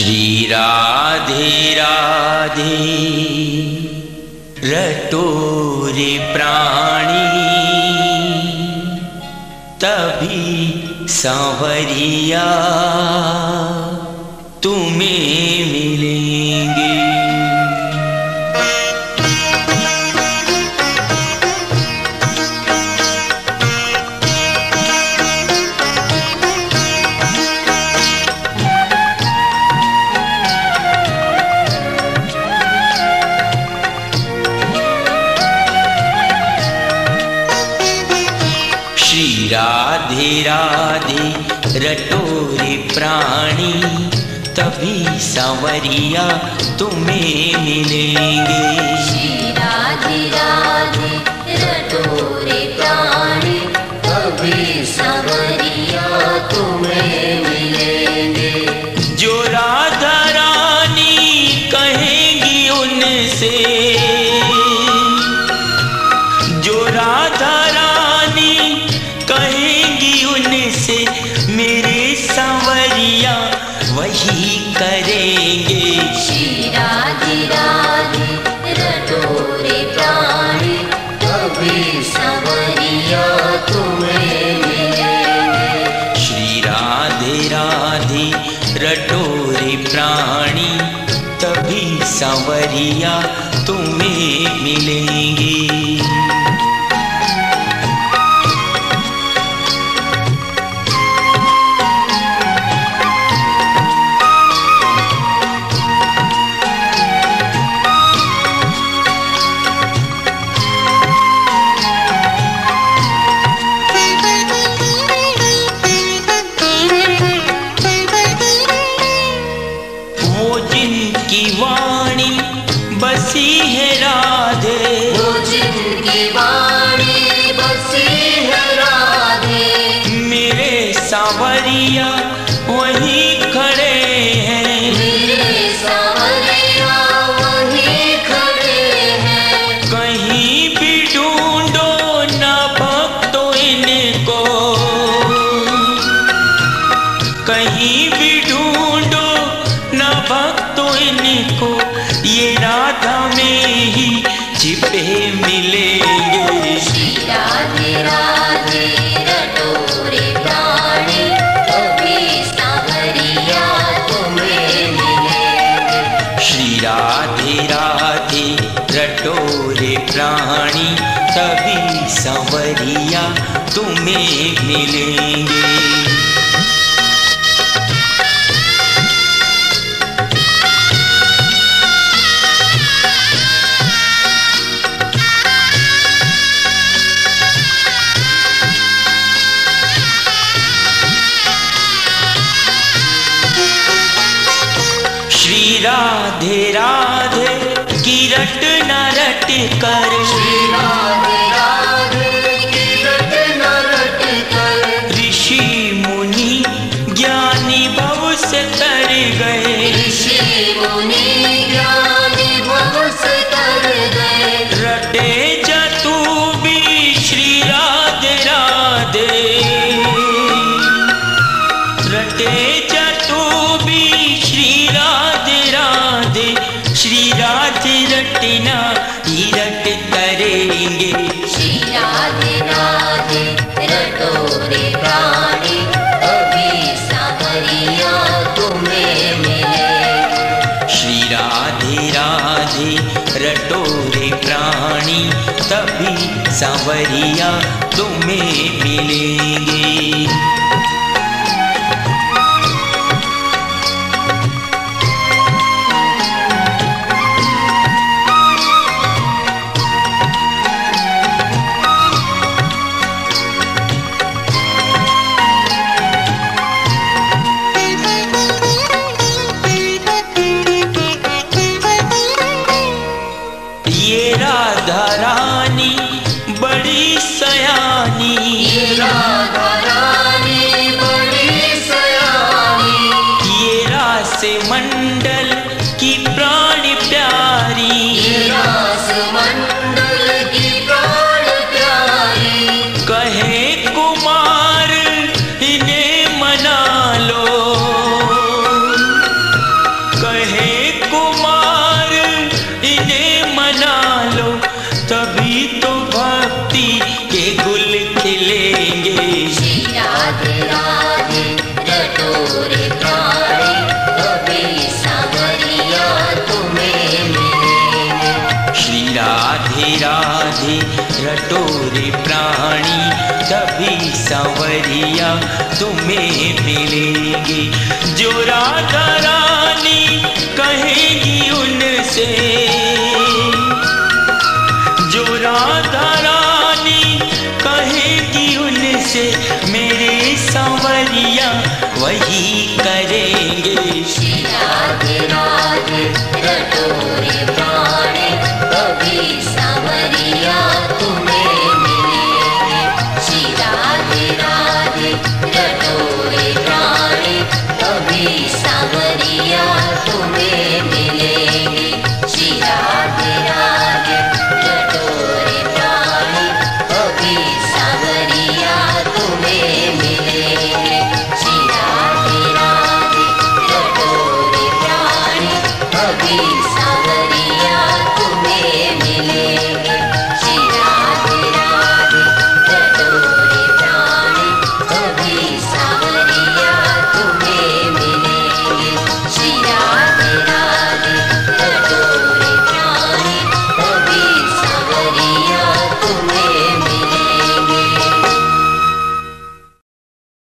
श्री राधे राधे रटो रे प्राणी, तभी सांवरिया तुम्हें मिलेंगे। श्री राधे राधे रटो रे प्राणी, तभी सांवरिया तुम्हें मिलेंगे। श्री राधे राधे रटो रे प्राणी, तभी सांवरिया तुम्हें मिलेंगे। जो राधा रानी कहेंगी उनसे, जो राधा रानी कहेंगी उनसे, मेरे सांवरिया वही करेंगे। श्री राधे राधे रटो रे प्राणी, तभी सांवरिया तुम्हें मिलेंगे। श्री राधे राधे रटो रे प्राणी, तभी सांवरिया तुम्हें मिलेंगे। जिनकी वाणी बसी है राधे, वो जिनकी वाणी बसी है राधे, मेरे सांवरिया वहीं खड़े हैं। मेरे सांवरिया वहीं खड़े हैं। कहीं भी ढूंढो ना भक्तो इनको, कहीं भी ढूंढो ना भक्तो इनको, ये राधा में ही छिपे मिलेंगे। श्री राधे राधे रटो रे प्राणी, तभी सांवरिया तुम्हें मिलेंगे। श्री राधे राधे रटो रे प्राणी, तभी सांवरिया तुम्हें मिलेंगे। श्री राधे राधे की रट न रट कर, श्री राधे राधे की रट न रट कर, ऋषि मुनि ज्ञानी भव से तर गए। ऋषि मुनि ज्ञानी भव से तर गए। रटे जा तू भी श्री राधे राधे, रटे जा तू भी श्री राधे राधे, श्री राधे रटना ही रट करेंगे। श्री राधे राधे रटो रे प्राणी, तभी सांवरिया तुम्हें मिलेंगे। श्री राधे राधे रटो रे प्राणी, तभी सांवरिया तुम्हें मिलेंगे। ये राधा रानी बड़ी सयानी, ये राधा रानी बड़ी सयानी, ये रास मंडल की प्राण प्यारी, ये रास मंडल की प्राण प्यारी, कहे कुमार इन्हें मना लो, राधे रटोरे प्राणी, तभी सांवरिया तुम्हें मिलेंगे। जो राधा रानी कहेगी उनसे, जो राधा रानी कहेगी उनसे, मेरे सांवरिया वही करेंगे। श्री राधे राधे रटोरे प्राणी, तभी सांवरिया तुम्हें